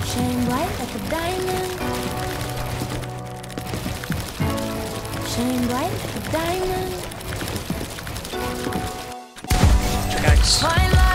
Shine bright like a diamond. Shine bright like a diamond. Ciao guys. My life